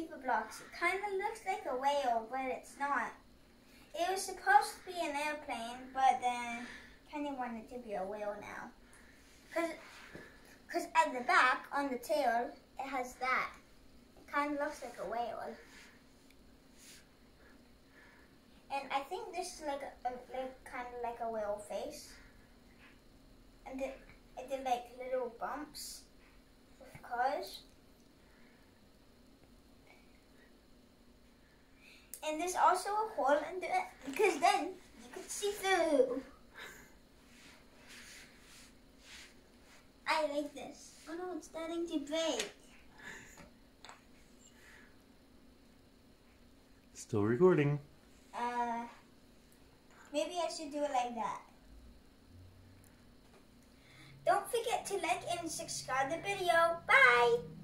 paper blocks. It kind of looks like a whale, but it's not. It was supposed to be an airplane, but then kind of wanted to be a whale now. Because at the back, on the tail, it has that. It kind of looks like a whale. And I think this is like kind of like a whale face. And it did like little bumps with cars. And there's also a hole under it because then you could see through. I like this. Oh no, it's starting to break. Still recording. Maybe I should do it like that. Don't forget to like and subscribe the video. Bye!